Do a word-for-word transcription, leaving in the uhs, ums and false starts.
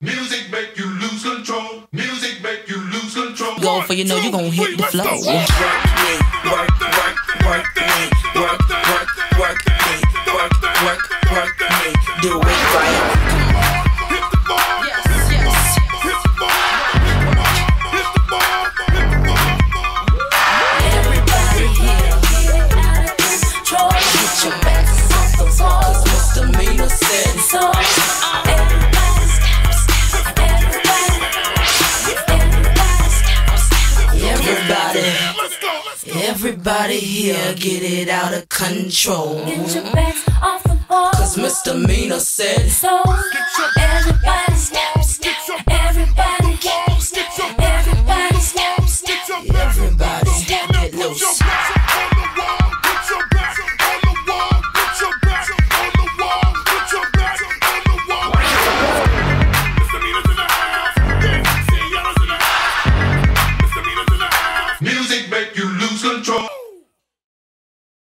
Music make you lose control. Music make you lose control. Go for you know you gon' hit the floor. Work me, work, work, work me, work, work, work me, work, work, work me. Do it right. Hit the bar. Yes, yes. Hit the bar. Hit the bar. Hit the bar. Everybody here, get out of control. Get your backs off the walls. Misdemeanor said so. Everybody stop, stop. Everybody, everybody stop, stop. Everybody, Let's go. Let's go. everybody here, get it out of control. Get your backs off the wall. Cause misdemeanor said So everybody stop, stop. Everybody get stop. Everybody stop, stop. everybody get loose. Put your back on the wall. Put your back on the wall. Put your back on the wall. Put your back on the wall. Misdemeanors in the house. Yeah, see y'all's in the house. Misdemeanors in the house. Music make you lose control.